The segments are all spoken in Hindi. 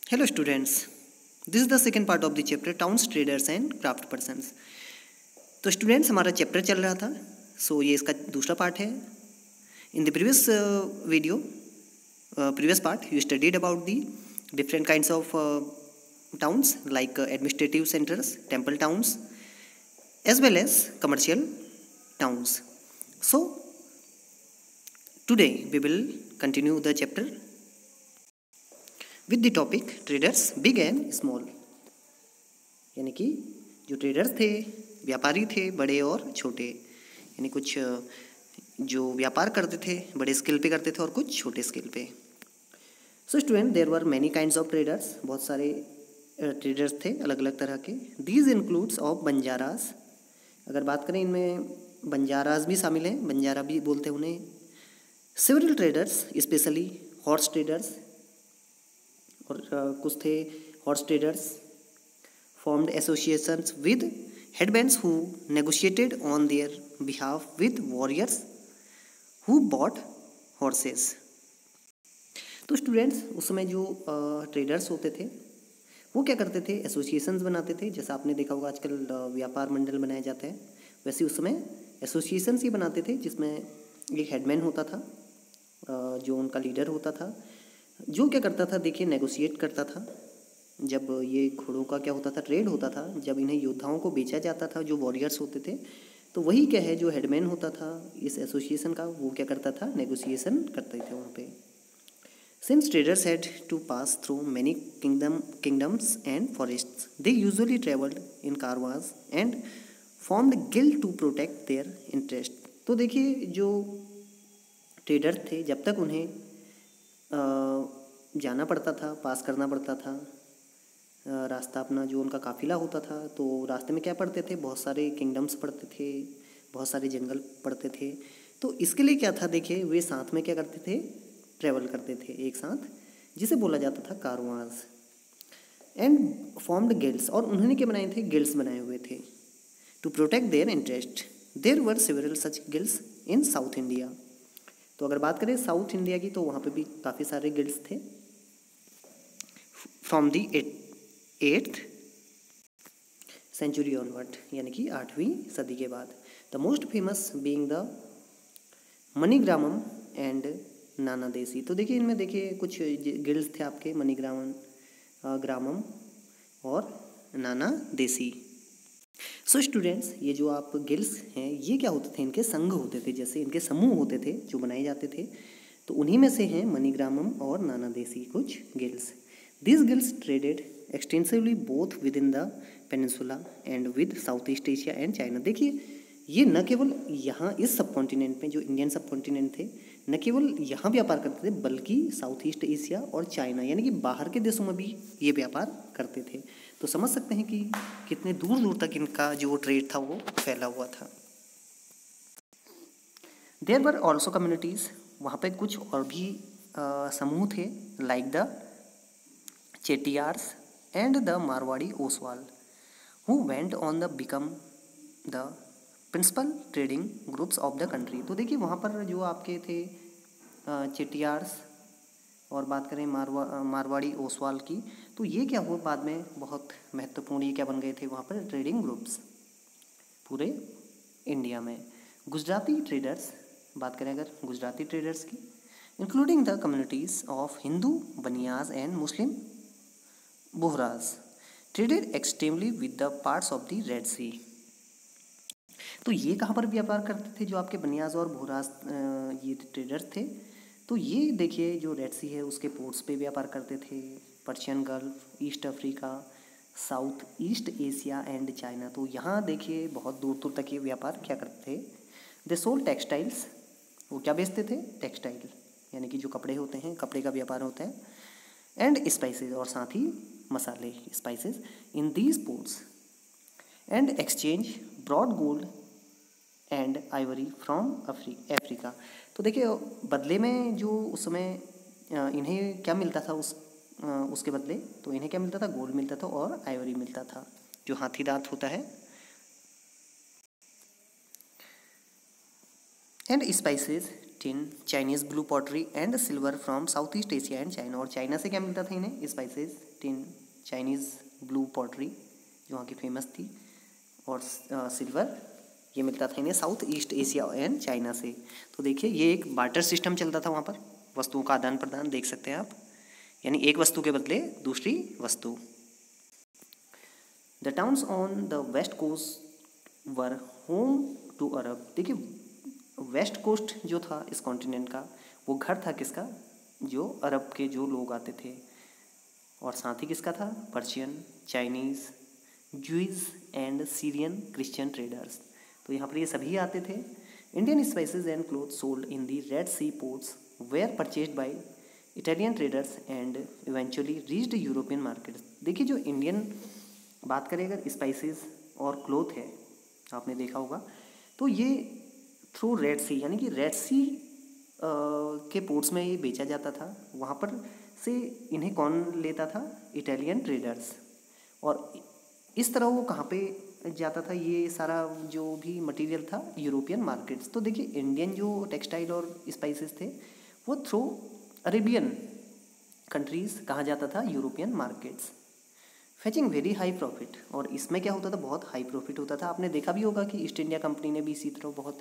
Hello students, this is the second part of the chapter Towns, Traders and Craft Persons. तो स्टूडेंट्स हमारा चैप्टर चल रहा था, सो ये इसका दूसरा पार्ट है. In the previous part you studied about the different kinds of towns like administrative centers, temple towns as well as commercial towns. So today we will continue the chapter with the topic traders big and small. यानी कि जो ट्रेडर्स थे, व्यापारी थे, बड़े और छोटे, यानी कुछ जो व्यापार करते थे बड़े स्केल पे करते थे और कुछ छोटे स्केल पे. So student, there were many kinds of traders. बहुत सारे ट्रेडर्स थे अलग अलग तरह के. These includes of Banjaras. अगर बात करें इनमें बंजारास भी शामिल हैं, बंजारा भी बोलते हैं उन्हें. Several traders, specially horse traders, और कुछ थे horse traders, formed associations with headbands who negotiated on their behalf with warriors who bought horses. तो स्टूडेंट्स, उस समय जो ट्रेडर्स होते थे वो क्या करते थे, एसोसिएशंस बनाते थे. जैसा आपने देखा होगा आजकल व्यापार मंडल बनाए जाते हैं, वैसे उस समय एसोसिएशंस ही बनाते थे जिसमें एक हेडमैन होता था जो उनका लीडर होता था, जो क्या करता था, देखिए, नेगोशिएट करता था. जब ये घोड़ों का क्या होता था, ट्रेड होता था, जब इन्हें योद्धाओं को बेचा जाता था जो वॉरियर्स होते थे, तो वही क्या है जो हेडमैन होता था इस एसोसिएशन का, वो क्या करता था, नेगोशिएशन करते थे वहाँ पे. Since traders had to pass through many kingdoms and forests, they usually travelled in caravans and formed guild to protect their interest. तो देखिए, जो ट्रेडर थे, जब तक उन्हें जाना पड़ता था, पास करना पड़ता था रास्ता अपना, जो उनका काफ़िला होता था, तो रास्ते में क्या पड़ते थे, बहुत सारे किंगडम्स पड़ते थे, बहुत सारे जंगल पड़ते थे. तो इसके लिए क्या था, देखिए, वे साथ में क्या करते थे, ट्रेवल करते थे एक साथ, जिसे बोला जाता था कारवांस. एंड फॉर्म्ड गिल्ड्स, और उन्होंने क्या बनाए थे, गिल्ड्स बनाए हुए थे to protect their interest. There were several such guilds in South India. तो अगर बात करें साउथ इंडिया की, तो वहाँ पे भी काफ़ी सारे गिल्ड्स थे. From the 8th century onward, यानी कि 8वीं सदी के बाद. The most famous being the Manigramam and Nanadesi. तो देखिए, इनमें देखिए कुछ गिल्ड्स थे आपके, मणिग्रामम, ग्रामम और नाना देसी. सो स्टूडेंट्स, ये जो आप गिल्ड्स हैं, ये क्या होते थे, इनके संघ होते थे, जैसे इनके समूह होते थे जो बनाए जाते थे. तो उन्हीं में से हैं मणिग्रामम और नाना देसी कुछ guilds. This guilds traded extensively both within the peninsula and with South East Asia and China. देखिए, ये न केवल यहाँ इस सब कॉन्टिनेंट में, जो इंडियन सब कॉन्टिनेंट थे, न केवल यहाँ व्यापार करते थे, बल्कि साउथ ईस्ट एशिया और चाइना, यानी कि बाहर के देशों में भी ये व्यापार करते थे. तो समझ सकते हैं कि कितने दूर दूर तक इनका जो ट्रेड था वो फैला हुआ था. देयर वर ऑल्सो कम्युनिटीज़, वहाँ पे कुछ और भी समूह थे, like the Chettiars and the Marwari Oswal, who went on the become the principal trading groups of the country. तो देखिए, वहाँ पर जो आपके थे चेटियार्स, और बात करें मारवाड़ी ओसवाल की, तो ये क्या हुआ, बाद में बहुत महत्वपूर्ण ये क्या बन गए थे वहाँ पर, ट्रेडिंग ग्रुप्स पूरे इंडिया में. गुजराती ट्रेडर्स, बात करें अगर गुजराती ट्रेडर्स की, including the communities of Hindu Banias and Muslim Bohras, traded extremely with the parts of the Red Sea. तो ये कहाँ पर व्यापार करते थे, जो आपके बनियाज और बोहराज ये ट्रेडर्स थे. तो ये देखिए, जो रेड सी है उसके पोर्ट्स पे व्यापार करते थे, Persian Gulf, East Africa, South East Asia and China. तो यहाँ देखिए बहुत दूर दूर तक ये व्यापार क्या करते थे. दे सोल्ड टेक्सटाइल्स, वो क्या बेचते थे, टेक्सटाइल, यानी कि जो कपड़े होते हैं, कपड़े का व्यापार होता है. एंड स्पाइसेस, और साथ ही मसाले, spices, in these ports, and exchange broad gold and ivory from Africa. तो देखिए, बदले में जो उस समय इन्हें क्या मिलता था, उसके बदले तो इन्हें क्या मिलता था, गोल्ड मिलता था और आइवरी मिलता था, जो हाथी दांत होता है, and spices tin, Chinese blue pottery and silver from South East Asia and China. और चाइना से क्या मिलता था इन्हें? Spices, tin, Chinese blue pottery जो वहाँ की फेमस थी, और सिल्वर ये मिलता था इन्हें South East Asia and China से। तो देखिए ये एक बार्टर सिस्टम चलता था वहाँ पर, वस्तुओं का आदान प्रदान, देख सकते हैं आप, यानी एक वस्तु के बदले दूसरी वस्तु। The towns on the west coast were home to Arab. देखिए वेस्ट कोस्ट जो था इस कॉन्टिनेंट का, वो घर था किसका? जो अरब के जो लोग आते थे, और साथ ही किसका था? Persian, Chinese, Jews and Syrian Christian traders. तो यहाँ पर ये सभी आते थे। Indian spices and cloth sold in the Red Sea ports were purchased by Italian traders and eventually reached European markets. देखिए जो इंडियन बात करें अगर स्पाइसेस और क्लोथ है, आपने देखा होगा, तो ये थ्रू रेड सी, यानी कि रेड सी के पोर्ट्स में ये बेचा जाता था। वहाँ पर से इन्हें कौन लेता था? Italian traders. और इस तरह वो कहाँ पे जाता था ये सारा जो भी मटेरियल था? European markets. तो देखिए इंडियन जो टेक्सटाइल और स्पाइसेस थे वो थ्रू अरेबियन कंट्रीज़ कहाँ जाता था? European markets. Fetching very high profit, और इसमें क्या होता था? बहुत हाई प्रॉफिट होता था। आपने देखा भी होगा कि ईस्ट इंडिया कंपनी ने भी इसी तरह बहुत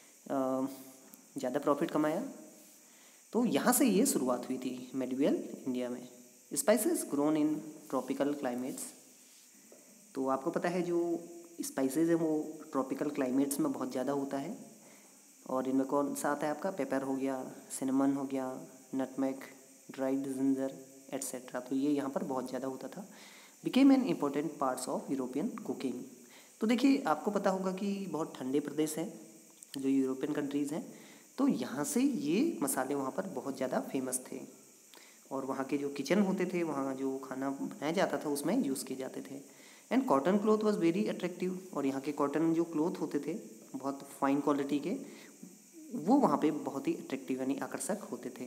ज़्यादा प्रॉफिट कमाया। तो यहाँ से ये शुरुआत हुई थी मेडिवल इंडिया में। Spices grown in tropical climates. तो आपको पता है जो स्पाइसेस है वो ट्रॉपिकल क्लाइमेट्स में बहुत ज़्यादा होता है, और इनमें कौन सा आता है आपका? पेपर हो गया, सिनेमन हो गया, नटमेग, ड्राइड जिंजर एट्सेट्रा। तो ये यहाँ पर बहुत ज़्यादा होता था। Became an important parts of European cooking. तो देखिए आपको पता होगा कि बहुत ठंडे प्रदेश हैं जो यूरोपियन कंट्रीज़ हैं, तो यहाँ से ये मसाले वहाँ पर बहुत ज़्यादा फेमस थे, और वहाँ के जो किचन होते थे, वहाँ जो खाना बनाया जाता था उसमें यूज़ किए जाते थे। And cotton cloth was very attractive, और यहाँ के कॉटन जो क्लॉथ होते थे बहुत फाइन क्वालिटी के, वो वहाँ पे बहुत ही अट्रैक्टिव यानी आकर्षक होते थे।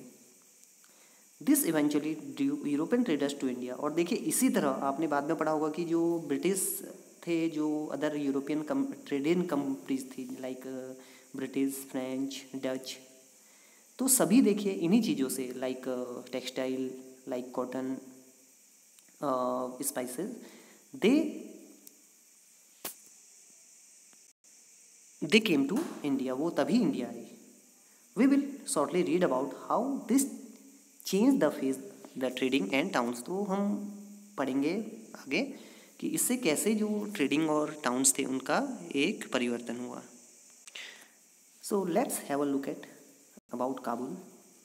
This eventually drew European traders to India. और देखिए इसी तरह आपने बाद में पढ़ा होगा कि जो ब्रिटिश थे, जो अदर यूरोपियन ट्रेडिंग कंट्रीज थी लाइक ब्रिटिश, फ्रेंच, डच, तो सभी देखिए इन्हीं चीज़ों से like textile, like cotton, spices, they came to India, वो तभी इंडिया आए। We will shortly read about how this change the face the trading and towns. तो हम पढ़ेंगे आगे कि इससे कैसे जो ट्रेडिंग और टाउन्स थे उनका एक परिवर्तन हुआ। So let's have a look at about Kabul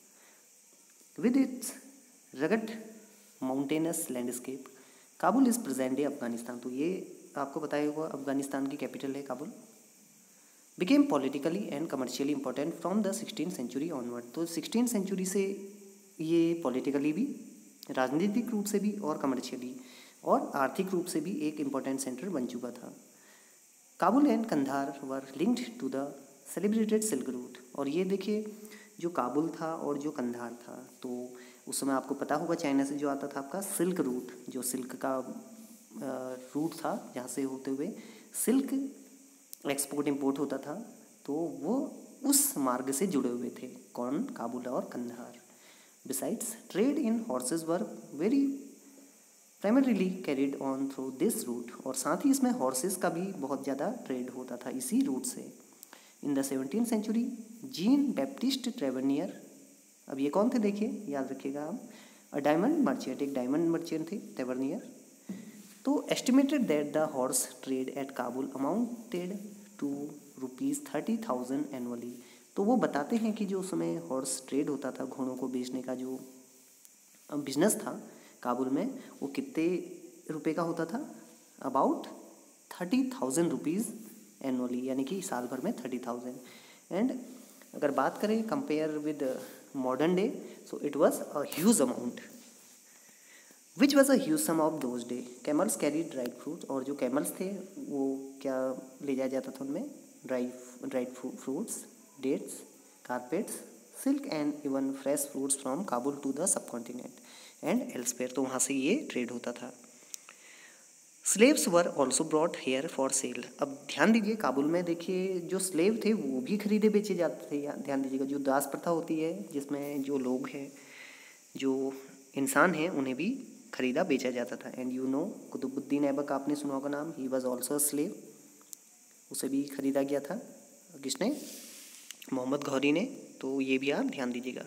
with its rugged mountainous landscape. Kabul is present day Afghanistan. तो ये आपको पता ही होगा अफगानिस्तान की कैपिटल है Kabul. Became politically and commercially important from the 16th century onward. तो 16th सेंचुरी से ये पॉलिटिकली भी, राजनीतिक रूप से भी, और कमर्शियली और आर्थिक रूप से भी एक इम्पॉर्टेंट सेंटर बन चुका था। Kabul and Kandahar were linked to the celebrated silk route. और ये देखिए जो काबुल था और जो कंधार था, तो उस समय आपको पता होगा चाइना से जो आता था आपका सिल्क रूट, जो सिल्क का रूट था जहाँ से होते हुए सिल्क एक्सपोर्ट इंपोर्ट होता था, तो वो उस मार्ग से जुड़े हुए थे। कौन? काबुल और Kandahar. Besides trade in horses were very primarily carried on through this route. और साथ ही इसमें हॉर्सेस का भी बहुत ज़्यादा ट्रेड होता था इसी रूट से। In the 17th century Jean Baptiste Tavernier, अब ये कौन थे देखिए, याद रखिएगा आप, अ डायमंड मर्चेंट, एक डायमंड मर्चेंट थे ट्रेवेनियर। तो estimated that the horse trade at Kabul amounted to ₹30,000 annually. तो वो बताते हैं कि जो उस समय हॉर्स ट्रेड होता था, घोड़ों को बेचने का जो बिजनेस था काबुल में, वो कितने रुपए का होता था? अबाउट ₹30,000 एनुअली, यानी कि साल भर में 30,000। एंड अगर बात करें compare with modern day, so it was a huge amount which was a huge sum of those day. Camels carry dried fruit, और जो कैमल्स थे वो क्या ले जाया जाता था उनमें? Dried fruits, dates, carpets, silk and even fresh fruits from Kabul to the subcontinent and elsewhere. तो वहाँ से ये ट्रेड होता था। Slaves were also brought here for sale. अब ध्यान दीजिए, काबुल में देखिए जो स्लेव थे वो भी खरीदे बेचे जाते थे। ध्यान दीजिएगा, जो दास प्रथा होती है जिसमें जो लोग हैं, जो इंसान हैं, उन्हें भी खरीदा बेचा जाता था। And you know Qutbuddin Aibak, आपने सुना होगा नाम, ही वॉज ऑल्सो स्लेव, उसे भी खरीदा गया था। किसने? मोहम्मद घौरी ने। तो ये भी आप ध्यान दीजिएगा।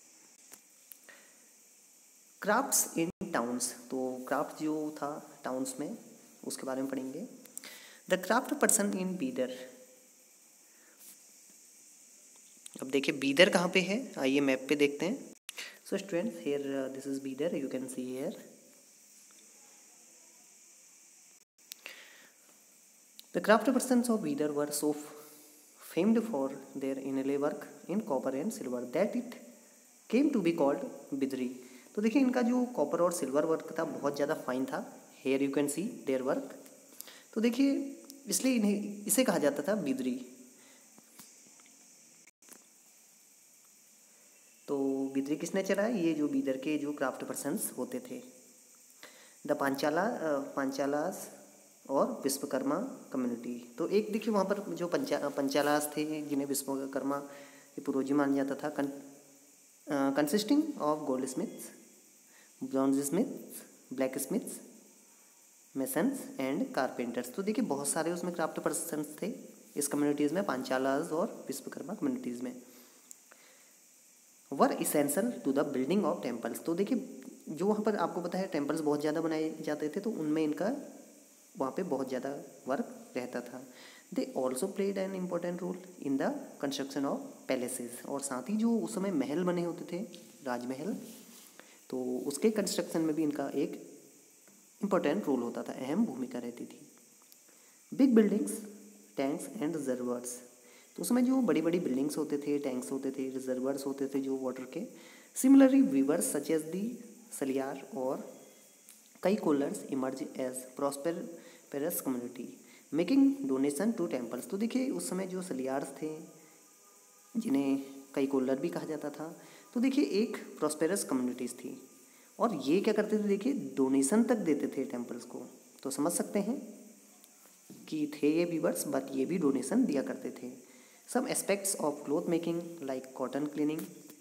क्राफ्ट्स इन टाउन्स, तो क्राफ्ट जो था टाउन्स में उसके बारे में पढ़ेंगे। The craft person in Bidar. अब देखिए बीदर कहाँ पे है, आइए मैप पे देखते हैं। So students, here this is Bidar, you can see here. The craft persons of Bidar were so famed for their inlay work in copper and silver that it came to be called Bidri. तो देखिए इनका जो कॉपर और सिल्वर वर्क था बहुत ज़्यादा फाइन था। Here you can see their work. तो देखिए इसलिए इन्हें इसे कहा जाता था बिदरी। तो बिदरी किसने चलाया? ये जो बीदर के जो क्राफ्ट पर्सन्स होते थे। द पांचालास और विश्वकर्मा कम्युनिटी। तो एक देखिए वहाँ पर जो पंचालास थे जिन्हें विश्वकर्मा के पूर्वज माना जाता था, consisting of gold smiths, bronze smiths, black smiths, masons and carpenters. तो देखिए बहुत सारे उसमें क्राफ्ट पर्सन्स थे इस कम्युनिटीज़ में, पांचालास और विश्वकर्मा कम्युनिटीज़ में। Were essential to the building of temples. तो देखिए जो वहाँ पर आपको पता है टेम्पल्स बहुत ज़्यादा बनाए जाते थे, तो उनमें इनका वहाँ पे बहुत ज़्यादा वर्क रहता था। They also played an important role in the construction of palaces. और साथ ही जो उस समय महल बने होते थे, राजमहल, तो उसके कंस्ट्रक्शन में भी इनका एक इम्पोर्टेंट रोल होता था, अहम भूमिका रहती थी। Big buildings, tanks and reservoirs. तो उसमें जो बड़ी बड़ी बिल्डिंग्स होते थे, टैंक्स होते थे, रिजर्वर्स होते थे जो वाटर के। Similarly weavers such as the Saliyar और Kaikkolars emerge as prosperous community making donation to temples. तो देखिए उस समय जो सलियार्स थे जिन्हें कई कोलर भी कहा जाता था, तो देखिए एक प्रॉस्पेरस कम्युनिटीज़ थी और ये क्या करते थे, देखिए डोनेशन तक देते थे टेम्पल्स को। तो समझ सकते हैं कि थे ये वीवर्स, बट ये भी डोनेशन दिया करते थे। Some aspects of cloth making like cotton cleaning,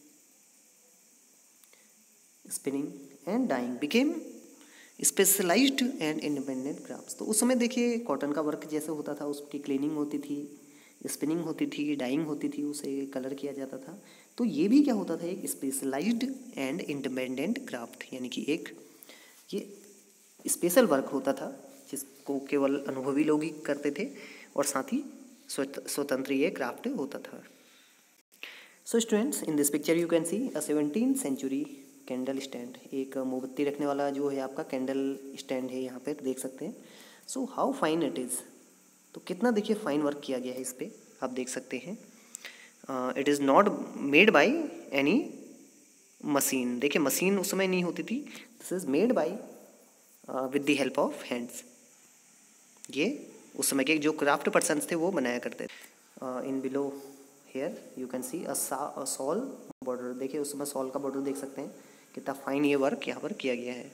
spinning and dyeing became specialised and independent crafts. तो उस समय देखिए कॉटन का वर्क जैसे होता था, उसकी क्लीनिंग होती थी, स्पिनिंग होती थी, डाइंग होती थी, उसे कलर किया जाता था। तो ये भी क्या होता था, एक स्पेशलाइज्ड एंड इंडिपेंडेंट क्राफ्ट, यानी कि एक ये स्पेशल वर्क होता था जिसको केवल अनुभवी लोग ही करते थे और साथ ही स्वतंत्र ये क्राफ्ट होता था। So students, in this picture you can see a 17th century candle stand. एक मोमबत्ती रखने वाला जो है आपका कैंडल स्टैंड है, यहाँ पे देख सकते हैं। So how fine it is. तो कितना देखिए फाइन वर्क किया गया है इस पर, आप देख सकते हैं। It is not made by any machine. देखिए मशीन उस समय नहीं होती थी, this is made by with the help of hands. ये उस समय के जो क्राफ्ट पर्सन्स थे वो बनाया करते थे। In below here you can see a shawl border. देखिए उस समय सॉल का बॉर्डर देख सकते हैं, कितना फाइन ये वर्क यहाँ पर किया गया है।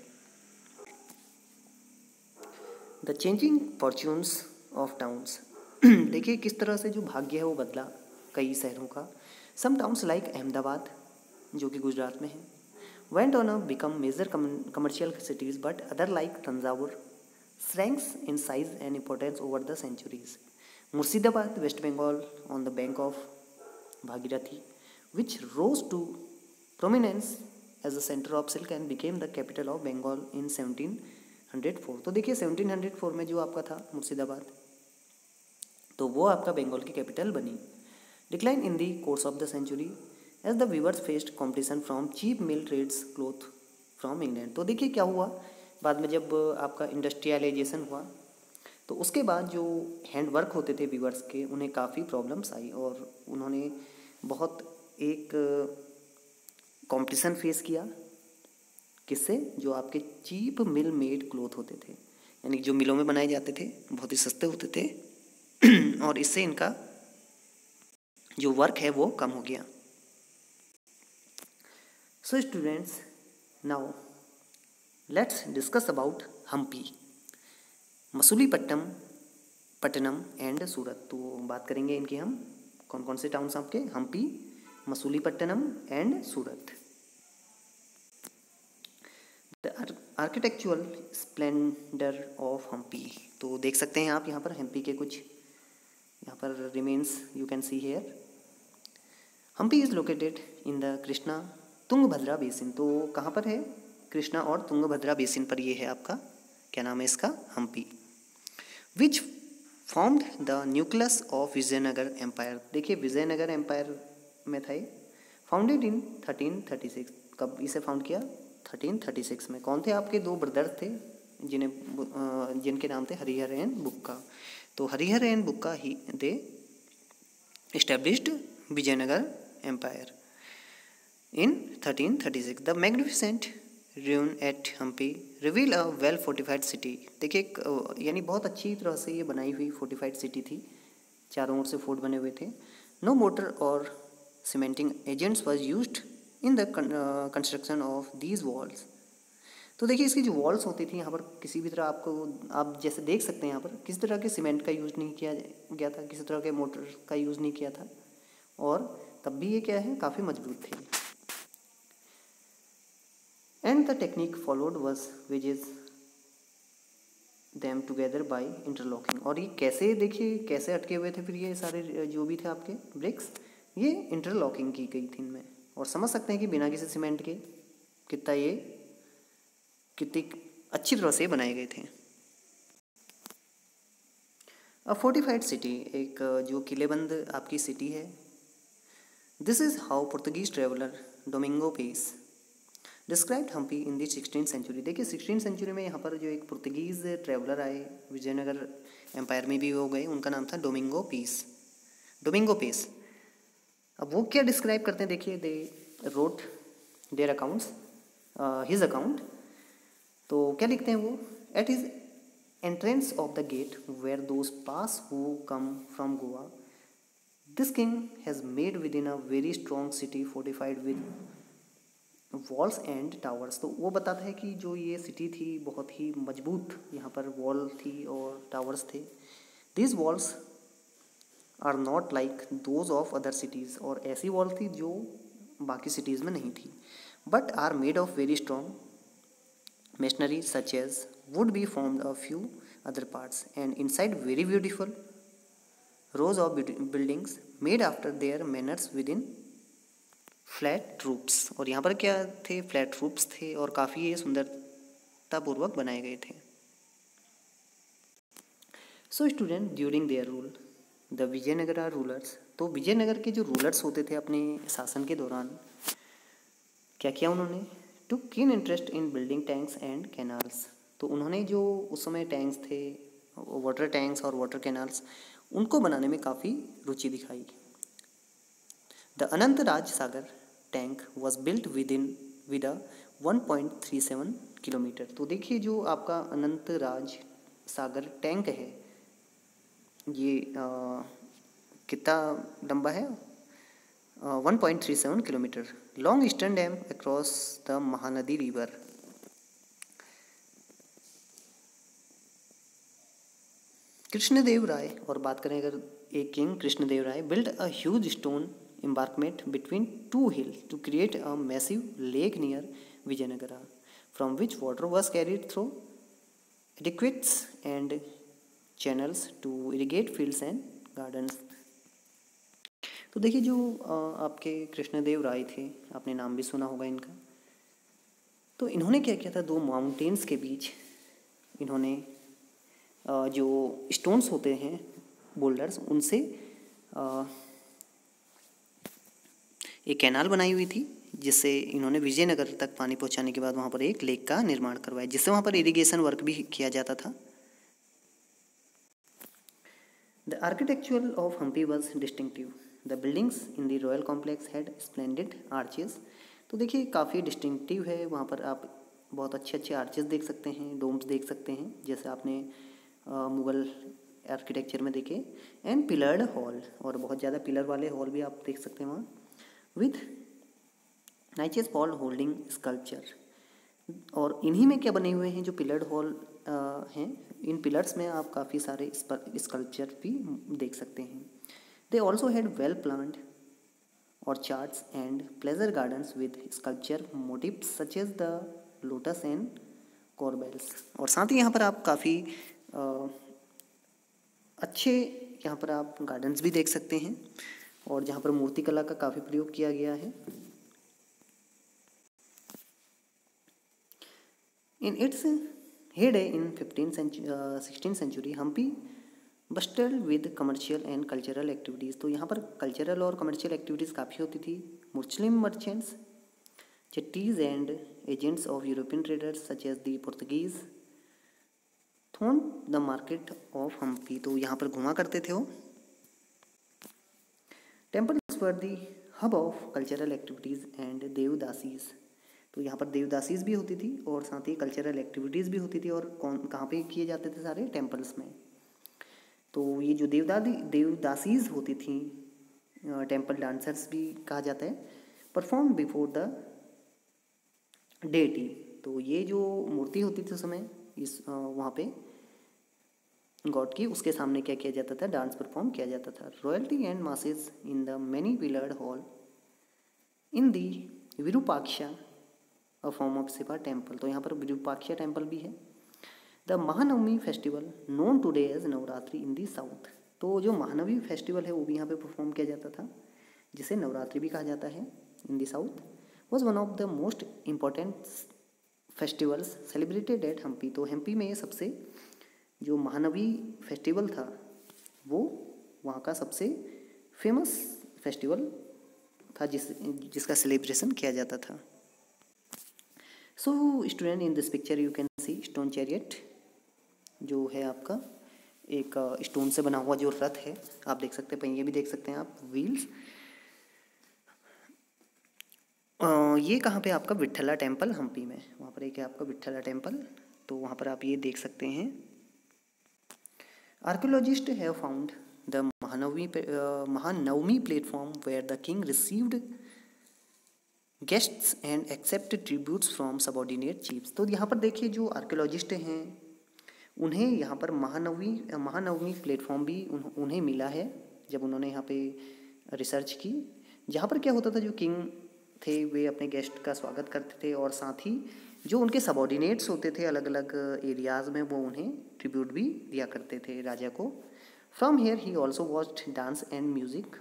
The changing fortunes of towns. देखिए किस तरह से जो भाग्य है वो बदला कई शहरों का। सम टाउन्स लाइक अहमदाबाद, जो कि गुजरात में है, went on a become major commercial cities, but other like Thanjavur shrank in size and importance over the centuries. Murshidabad, West Bengal, on the bank of Bhagirathi, which rose to prominence as the center of silk and became the capital of Bengal in 1704. तो देखिए 1704 में जो आपका था मुर्शिदाबाद, तो वो आपका बंगाल की कैपिटल बनी। Decline in the course of the century as the weavers faced competition from cheap mill trades cloth from England. तो देखिए क्या हुआ, बाद में जब आपका इंडस्ट्रियलाइजेशन हुआ तो उसके बाद जो हैंड वर्क होते थे वीवर्स के, उन्हें काफ़ी प्रॉब्लम्स आई और उन्होंने बहुत एक कंपटीशन फेस किया। किससे? जो आपके चीप मिल मेड क्लोथ होते थे, यानी जो मिलों में बनाए जाते थे, बहुत ही सस्ते होते थे और इससे इनका जो वर्क है वो कम हो गया। So students, now let's discuss about Hampi. Masulipatnam, Pattanam and Surat. तो बात करेंगे इनकी हम, कौन कौन से टाउन्स आपके, Hampi, Masulipatnam and Surat. The architectural splendour of Hampi. तो देख सकते हैं आप यहाँ पर हम्पी के कुछ यहाँ पर remains you can see here. Hampi is located in the Krishna Tungabhadra basin. तो कहाँ पर है, कृष्णा और तुंगभद्रा बेसिन पर ये है आपका, क्या नाम है इसका, Hampi. Which formed the nucleus of Vijayanagar empire. देखिए विजयनगर एम्पायर में था ये, फाउंडेड इन 1336। कब इसे फाउंड किया, 1336 में। कौन थे आपके, दो ब्रदर्स थे जिनके नाम थे हरिहर एंड बुक्का। तो हरिहर एंड बुक्का ही they established Vijayanagar empire in 1336. The magnificent ruin at Hampi reveal a well fortified city. देखिए यानी बहुत अच्छी तरह से ये बनाई हुई फोर्टिफाइड सिटी थी, चारों ओर से फोर्ट बने हुए थे। No mortar or cementing agents was used in the construction of these walls. तो देखिए इसकी जो वॉल्स होती थी यहाँ पर किसी भी तरह आपको, आप जैसे देख सकते हैं यहाँ पर किसी तरह के सीमेंट का यूज़ नहीं किया गया था, किसी तरह के मोटर का यूज़ नहीं किया था, और तब भी ये क्या है, काफ़ी मजबूत थी। And the technique followed was wedges them together by interlocking। और ये कैसे, देखिए कैसे अटके हुए थे फिर ये सारे जो भी थे आपके ब्रिक्स, ये इंटरलॉकिंग की गई थी इनमें। और समझ सकते हैं कि बिना किसी सीमेंट के कितनी अच्छी तरह से बनाए गए थे। अ फोर्टिफाइड सिटी, एक जो किलेबंद आपकी सिटी है। This is how Portuguese traveller Domingo Paes described Hampi in the 16th century. देखिए 16th सेंचुरी में यहाँ पर जो एक पुर्तगीज़ ट्रेवलर आए, विजयनगर एम्पायर में भी हो गए, उनका नाम था डोमिंगो पेस। अब वो क्या डिस्क्राइब करते हैं, देखिए they wrote their accounts, his account. तो क्या लिखते हैं वो, at his entrance of the gate where those pass who come from Goa this king has made within a very strong city fortified with walls and towers. तो वो बताता है कि जो ये सिटी थी बहुत ही मजबूत, यहाँ पर वॉल थी और टावर्स थे। This walls are not like those of other cities, और ऐसी वॉल थी जो बाकी सिटीज़ में नहीं थी, but are made of very strong masonry such as would be formed a few other parts and inside very beautiful rows of buildings made after their manners with in flat roofs. और यहाँ पर क्या थे, फ्लैट रूफ्स थे और काफ़ी ये सुंदरतापूर्वक बनाए गए थे। So student, during their rule the Vijayanagara rulers. तो विजयनगर के जो रूलर्स होते थे अपने शासन के दौरान क्या किया उन्होंने, to keen interest in building tanks and canals. तो उन्होंने जो उस समय टैंक्स थे, वाटर टैंक्स और वाटर कैनाल्स, उनको बनाने में काफ़ी रुचि दिखाई। The Anant Raj Sagar tank was built with a 1.37 kilometre. तो देखिए जो आपका अनंत राज सागर टैंक है ये कितना लंबा है, 1.37 kilometre. Long eastern dam across the Mahanadi river. Krishnadeva Raya, और बात करें अगर एक king Krishnadeva Raya, build a huge stone embankment between two hills to create a massive lake near Vijayanagara, from which water was carried through aqueducts and channels to irrigate fields and gardens। तो देखिए जो आपके कृष्णदेव राय थे, आपने नाम भी सुना होगा इनका। तो इन्होंने क्या किया था, दो माउंटेन्स के बीच इन्होंने जो स्टोन्स होते हैं, बोल्डर्स, उनसे एक कैनाल बनाई हुई थी, जिससे इन्होंने विजयनगर तक पानी पहुंचाने के बाद वहाँ पर एक लेक का निर्माण करवाया, जिससे वहाँ पर इरिगेशन वर्क भी किया जाता था। The architecture of Hampi was distinctive. The buildings in the royal complex had splendid arches. तो देखिए काफ़ी डिस्टिंक्टिव है, वहाँ पर आप बहुत अच्छे अच्छे आर्चेस देख सकते हैं, डोम्स देख सकते हैं, जैसे आपने मुग़ल आर्किटेक्चर में देखे। एंड पिलर्ड हॉल, और बहुत ज़्यादा पिलर वाले हॉल भी आप देख सकते हैं वहाँ, with niches pole holding sculpture. और इन्हीं में क्या बने हुए हैं, जो पिलर्ड हॉल हैं, इन पिलर्स में आप काफ़ी सारे स्कल्पचर भी देख सकते हैं। They also had well planned orchards and pleasure gardens with sculpture motifs such as the lotus and corbels। और साथ ही यहाँ पर आप काफ़ी अच्छे यहाँ पर आप गार्डन्स भी देख सकते हैं और जहाँ पर मूर्ति कला का काफ़ी प्रयोग किया गया है। In its heyday in 16th century Hampi bustle with commercial and cultural activities. तो यहाँ पर कल्चरल और कमर्शियल एक्टिविटीज़ काफ़ी होती थी। Muslim merchants, Chetties and agents of European traders such as the Portuguese throng the market of Hampi. तो यहाँ पर घुमा करते थे वो। Temples were the hub of cultural activities and devadasis. तो यहाँ पर देवदासीज भी होती थी और साथ ही कल्चरल एक्टिविटीज़ भी होती थी। और कहाँ पे किए जाते थे? सारे टेम्पल्स में। तो ये जो देवदासीज होती थी, टेम्पल डांसर्स भी कहा जाता है, परफॉर्म बिफोर द डेटी। तो ये जो मूर्ति होती थी उस समय इस वहाँ पे गॉड की, उसके सामने क्या किया जाता था? डांस परफॉर्म किया जाता था। Royalty and masses in the many pillared hall in the Virupaksha a form of Shiva temple. तो यहाँ पर विरूपाक्षा टेम्पल भी है। The Mahanavami festival known today as Navaratri in the south. तो जो महानवमी फेस्टिवल है वो भी यहाँ पे परफॉर्म किया जाता था, जिसे नवरात्रि भी कहा जाता है in the south. Was one of the most important festivals celebrated at Hampi. तो हम्पी में सबसे जो महानवी फेस्टिवल था वो वहाँ का सबसे फेमस फेस्टिवल था जिसका सेलिब्रेशन किया जाता था। So student, in this picture you can see stone chariot, जो है आपका एक स्टोन से बना हुआ जो रथ है। आप देख सकते हैं, पहिए भी देख सकते हैं आप, व्हील्स। ये कहाँ पे? आपका विट्ठला टेम्पल हम्पी में, वहाँ पर एक है आपका विट्ठला टेम्पल। तो वहाँ पर आप ये देख सकते हैं। Archaeologist have found the Mahanavami platform where the king received guests and accept tributes from subordinate chiefs. तो यहाँ पर देखिए, जो आर्कियोलॉजिस्ट हैं उन्हें यहाँ पर महानवमी प्लेटफॉर्म भी उन्हें मिला है जब उन्होंने यहाँ पे रिसर्च की। जहाँ पर क्या होता था, जो किंग थे वे अपने गेस्ट का स्वागत करते थे और साथ ही जो उनके सबॉर्डिनेट्स होते थे अलग अलग एरियाज़ में, वो उन्हें ट्रिब्यूट भी दिया करते थे राजा को। From here he also watched dance and music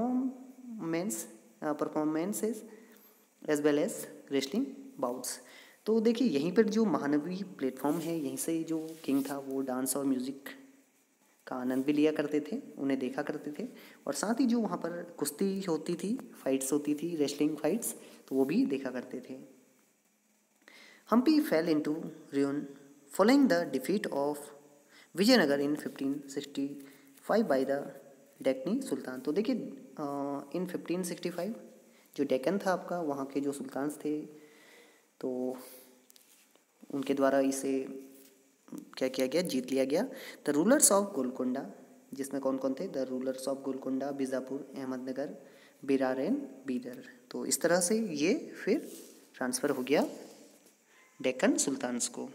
performances as well as wrestling bouts. तो देखिए, यहीं पर जो महानवी प्लेटफॉर्म है, यहीं से जो किंग था वो डांस और म्यूज़िक का आनंद भी लिया करते थे, उन्हें देखा करते थे। और साथ ही जो वहाँ पर कुश्ती होती थी, फाइट्स होती थी, रेसलिंग फाइट्स, तो वो भी देखा करते थे। Hampi fell into ruin following the defeat of Vijayanagar in 1565 by the Deccani sultan. तो देखिए, इन 1565 जो डेक्कन था आपका, वहाँ के जो सुल्तान्स थे, तो उनके द्वारा इसे क्या किया गया? जीत लिया गया। द रूलर्स ऑफ गोलकोंडा, जिसमें कौन कौन थे? The rulers of Golconda, Bijapur, Ahmadnagar, Berar and Bidar. तो इस तरह से ये फिर ट्रांसफ़र हो गया डेक्कन सुल्तान्स को।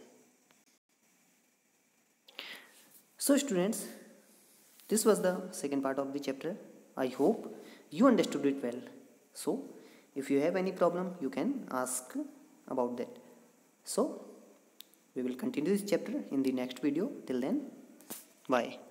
So students, this was the second part of the chapter. I hope you understood it well. So if you have any problem, you can ask about that. So we will continue this chapter in the next video. Till then, bye.